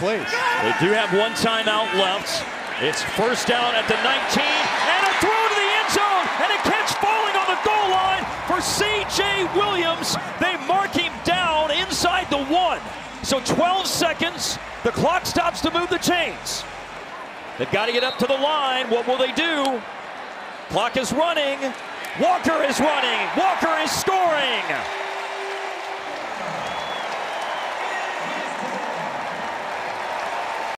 plays. They do have one timeout left. It's first down at the 19, and a throw to the end zone, and a catch falling on the goal line for C.J. Williams. They mark him down inside the 1. So 12 seconds, the clock stops to move the chains. They've got to get up to the line. What will they do? Clock is running. Walker is running. Walker is scoring.